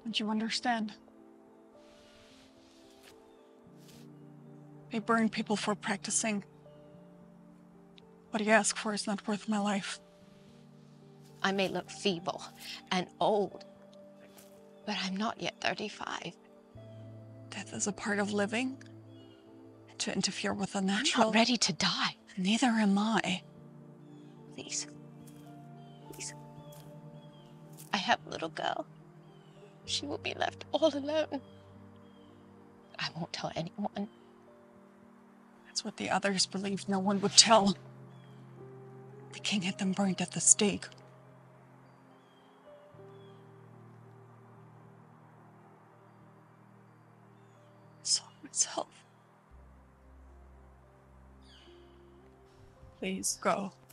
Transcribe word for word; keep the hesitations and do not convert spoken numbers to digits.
Don't you understand? They burn people for practicing. What you ask for is not worth my life. I may look feeble and old, but I'm not yet thirty-five. Death is a part of living. To interfere with the natural... I'm not ready to die. Neither am I. Please. Please. I have a little girl. She will be left all alone. I won't tell anyone. That's what the others believed no one would tell. The king had them burned at the stake. I saw myself. Please, go.